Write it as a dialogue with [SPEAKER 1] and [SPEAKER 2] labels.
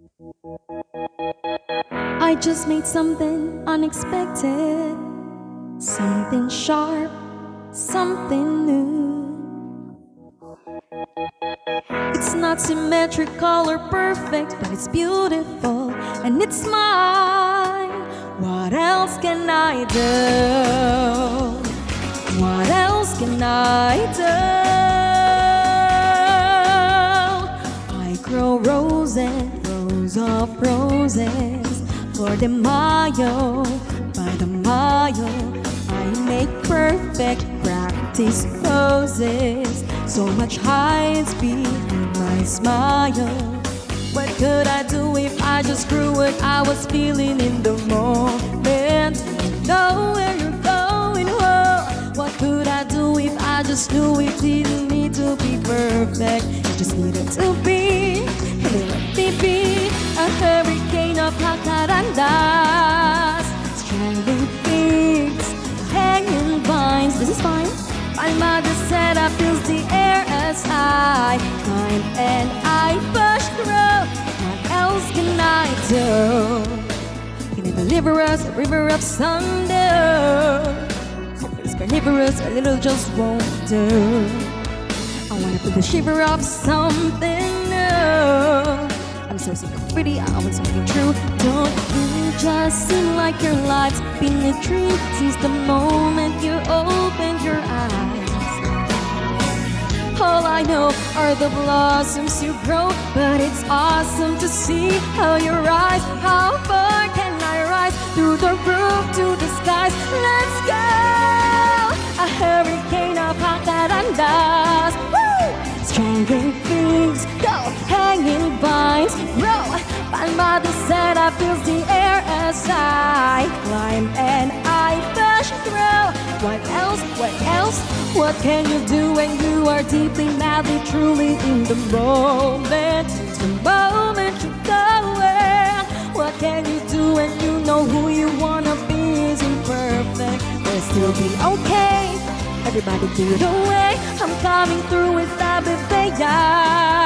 [SPEAKER 1] I just made something unexpected, something sharp, something new. It's not symmetrical or perfect, but it's beautiful and it's mine. What else can I do? What else can I do? I grow roses, rows of roses, for the Mayo, by the Mayo. I make perfect practice poses, so much hides behind my smile. What could I do if I just grew what I was feeling in the moment? Know where you're going, whoa. What could I do if I just knew it didn't need to be perfect? It just needed to be, and it let me be. A hurricane of jacarandas, strangling figs, hanging vines. This is fine. My mother said I feel the air as I climb and I push through. What else can I do? Can it deliver us a river of thunder? Hope it's carnivorous, a little just won't do. I wanna feel the shiver of something new. I'm so sick of pretty, I want something true. Don't you just seem like your life's been a dream since the moment you opened your eyes? All I know are the blossoms you grow, but it's awesome to see how you rise. How far can I rise? Through the roof to the skies. Let's go! A hurricane of jacarandas. Woo! Strangling things, go! Hanging vines, grow. My mother said I feel the air as I climb and I push through. What else? What else? What can you do when you are deeply, madly, truly in the moment? It's the moment you go in. What can you do when you know who you wanna be isn't perfect? But still be okay. Everybody do it away. I'm coming through with the bebella.